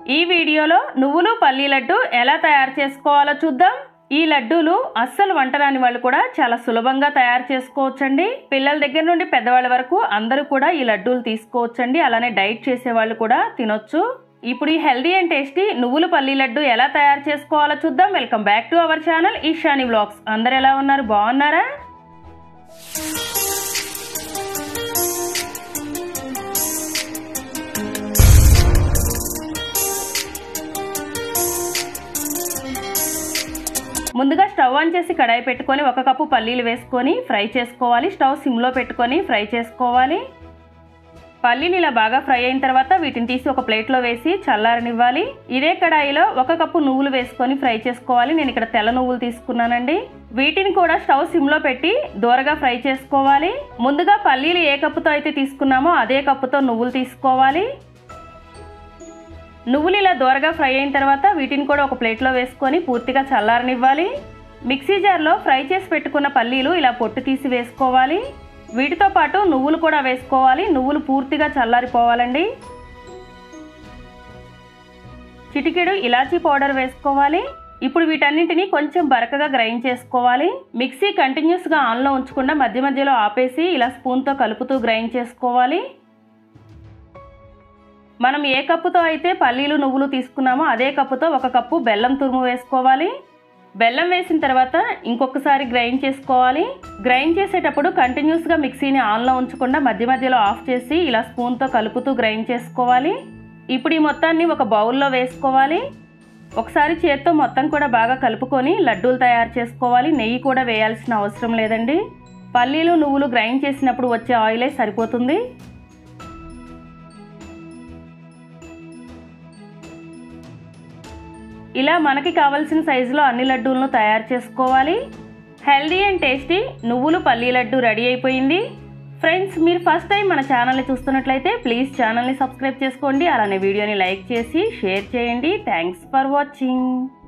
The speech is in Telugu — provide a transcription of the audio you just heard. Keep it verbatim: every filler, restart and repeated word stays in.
ఈ వీడియోలో నువ్వులు పల్లి లడ్డు ఎలా తయారు చేసుకోవాలో చూద్దాం। ఈ లడ్డూలు అస్సలు వంట రాని వాళ్ళు కూడా చాలా సులభంగా తయారు చేసుకోవచ్చండి। పిల్లల దగ్గర నుండి పెద్దవాళ్ళ వరకు అందరూ కూడా ఈ లడ్డూలు తీసుకోవచ్చండి। అలానే డైట్ చేసే వాళ్ళు కూడా తినొచ్చు। ఇప్పుడు ఈ హెల్దీ అండ్ టేస్టీ నువ్వులు పల్లి లడ్డు ఎలా తయారు చేసుకోవాలో చూద్దాం। Welcome back to our channel Ishani vlogs. అందరూ ఎలా ఉన్నారు, బాగున్నారా? ముందుగా స్టవ్ ఆన్ చేసి కడాయి పెట్టుకొని ఒక కప్పు పల్లీలు వేసుకొని ఫ్రై చేసుకోవాలి। స్టవ్ సిమ్లో పెట్టుకొని ఫ్రై చేసుకోవాలి। పల్లీలు ఇలా బాగా ఫ్రై అయిన తర్వాత వీటిని తీసి ఒక ప్లేట్లో వేసి చల్లారనివ్వాలి। ఇదే కడాయిలో ఒక కప్పు నువ్వులు వేసుకొని ఫ్రై చేసుకోవాలి। నేను ఇక్కడ తెల్ల నువ్వులు తీసుకున్నానండి। వీటిని కూడా స్టవ్ సిమ్లో పెట్టి దూరగా ఫ్రై చేసుకోవాలి। ముందుగా పల్లీలు ఏ కప్పుతో అయితే తీసుకున్నామో అదే కప్పుతో నువ్వులు తీసుకోవాలి। నువ్వులు ఇలా దూరగా ఫ్రై అయిన తర్వాత వీటిని కూడా ఒక ప్లేట్లో వేసుకొని పూర్తిగా చల్లారనివ్వాలి। మిక్సీ జార్లో ఫ్రై చేసి పెట్టుకున్న పల్లీలు ఇలా పొట్టు తీసి వేసుకోవాలి। వీటితో పాటు నువ్వులు కూడా వేసుకోవాలి। నువ్వులు పూర్తిగా చల్లారిపోవాలండి। చిటికెడు ఇలాచీ పౌడర్ వేసుకోవాలి। ఇప్పుడు వీటన్నింటినీ కొంచెం బరకగా గ్రైండ్ చేసుకోవాలి। మిక్సీ కంటిన్యూస్గా ఆన్లో ఉంచకుండా మధ్య మధ్యలో ఆపేసి ఇలా స్పూన్తో కలుపుతూ గ్రైండ్ చేసుకోవాలి। మనం ఏ కప్పుతో అయితే పల్లీలు నువ్వులు తీసుకున్నామో అదే కప్పుతో ఒక కప్పు బెల్లం తురుము వేసుకోవాలి। బెల్లం వేసిన తర్వాత ఇంకొకసారి గ్రైండ్ చేసుకోవాలి। గ్రైండ్ చేసేటప్పుడు కంటిన్యూస్గా మిక్సీని ఆన్లో ఉంచకుండా మధ్య మధ్యలో ఆఫ్ చేసి ఇలా స్పూన్తో కలుపుతూ గ్రైండ్ చేసుకోవాలి। ఇప్పుడు ఈ మొత్తాన్ని ఒక బౌల్లో వేసుకోవాలి। ఒకసారి చేత్తో మొత్తం కూడా బాగా కలుపుకొని లడ్డూలు తయారు చేసుకోవాలి। నెయ్యి కూడా వేయాల్సిన అవసరం లేదండి। పల్లీలు నువ్వులు గ్రైండ్ చేసినప్పుడు వచ్చే ఆయిలే సరిపోతుంది। ఇలా మనకి కావాల్సిన సైజులో అన్ని లడ్డూలను తయారు చేసుకోవాలి। హెల్దీ అండ్ టేస్టీ నువ్వులు పల్లి లడ్డు రెడీ అయిపోయింది। ఫ్రెండ్స్, మీరు ఫస్ట్ టైం మన ఛానల్ని చూస్తున్నట్లయితే ప్లీజ్ ఛానల్ని సబ్స్క్రైబ్ చేసుకోండి। అలానే వీడియోని లైక్ చేసి షేర్ చేయండి। Thanks for watching.